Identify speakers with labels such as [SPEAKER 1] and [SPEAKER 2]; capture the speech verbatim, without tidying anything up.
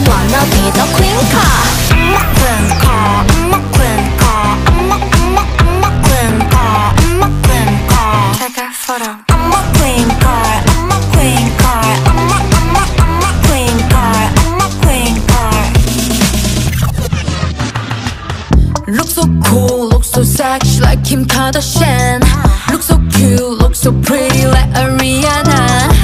[SPEAKER 1] wanna be the queen car. I'm a queen car, I'm a queen car, I'm a, I'm a, I'm a queen car, I'm a queen car. Take a photo. I'm a queen car, I'm a queen car, I'm a, I'm a, I'm a queen car, I'm a queen car. Look so cool, look so sexy like Kim Kardashian. Look so cute, look so pretty like Ariana.